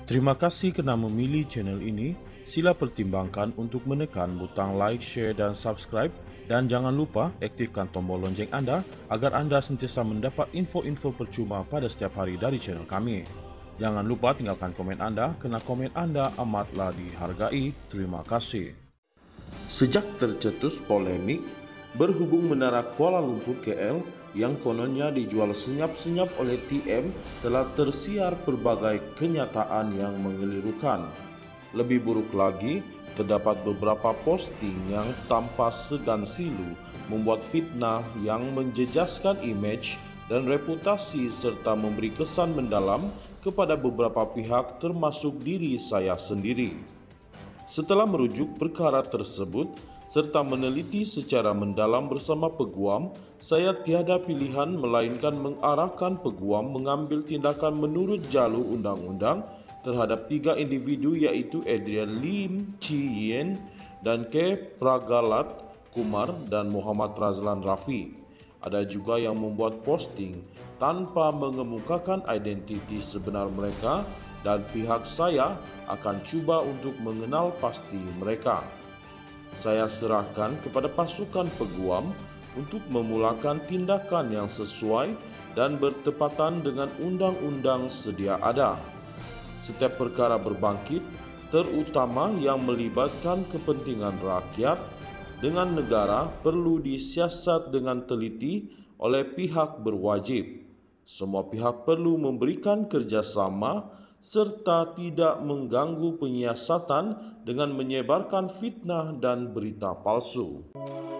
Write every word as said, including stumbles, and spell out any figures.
Terima kasih kerana memilih channel ini. Sila pertimbangkan untuk menekan butang like, share dan subscribe, dan jangan lupa aktifkan tombol lonceng anda agar anda sentiasa mendapat info-info percuma pada setiap hari dari channel kami. Jangan lupa tinggalkan komen anda kerana komen anda amatlah dihargai. Terima kasih. Sejak tercetus polemik berhubung Menara Kuala Lumpur K L yang kononnya dijual senyap-senyap oleh T M telah tersiar pelbagai kenyataan yang mengelirukan. Lebih buruk lagi, terdapat beberapa posting yang tanpa segan silu membuat fitnah yang menjejaskan imej dan reputasi serta memberi kesan mendalam kepada beberapa pihak termasuk diri saya sendiri. Setelah merujuk perkara tersebut serta meneliti secara mendalam bersama peguam, saya tiada pilihan melainkan mengarahkan peguam mengambil tindakan menurut jalur undang-undang terhadap tiga individu iaitu Adrian Lim Chi Yen dan K. Pragalat Kumar dan Muhammad Razlan Rafi. Ada juga yang membuat posting tanpa mengemukakan identiti sebenar mereka dan pihak saya akan cuba untuk mengenal pasti mereka. Saya serahkan kepada pasukan peguam untuk memulakan tindakan yang sesuai dan bertepatan dengan undang-undang sedia ada. Setiap perkara berbangkit, terutama yang melibatkan kepentingan rakyat dengan negara, perlu disiasat dengan teliti oleh pihak berwajib. Semua pihak perlu memberikan kerjasama serta tidak mengganggu penyiasatan dengan menyebarkan fitnah dan berita palsu.